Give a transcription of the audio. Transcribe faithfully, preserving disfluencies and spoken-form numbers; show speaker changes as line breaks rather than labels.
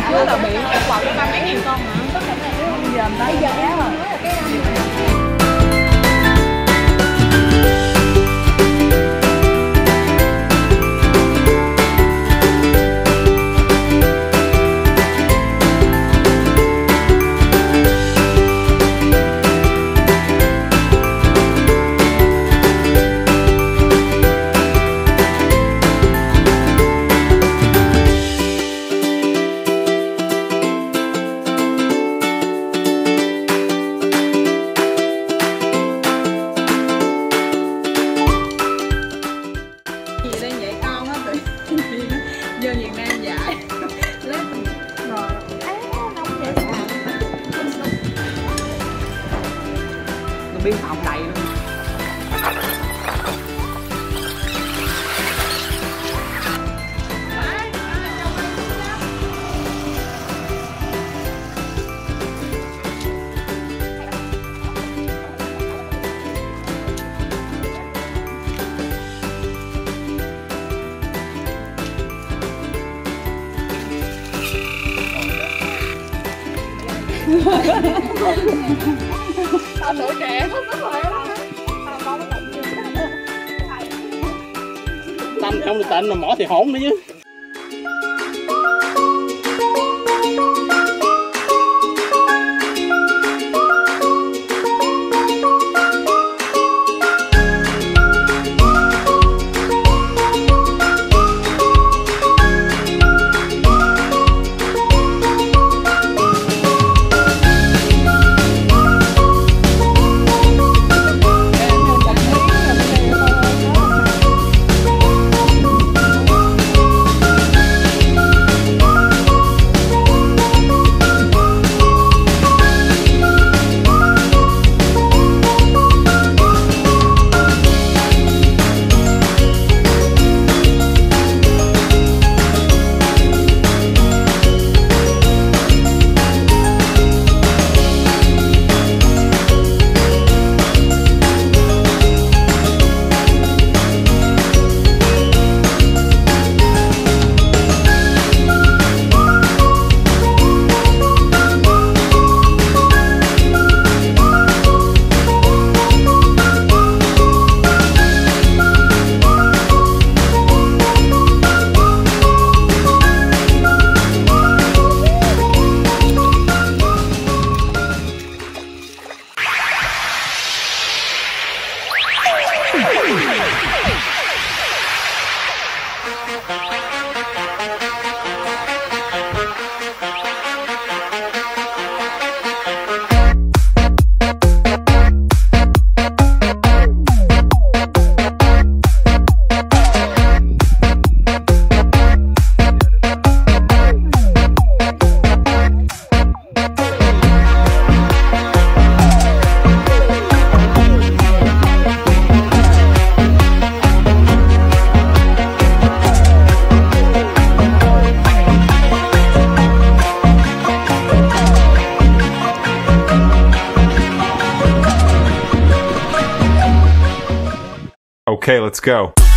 Trước là biển quạt có ba mấy nghìn con hả? Giờ tới giờ giá rồi. Giờ Việt Nam dạy lớp rồi á nóng dễ sợ người biên phòng đầy luôn. Tao tuổi trẻ không có khỏe lắm.
Tâm không được tịnh mà mỏ thì hổn nữa chứ.
Okay, let's go.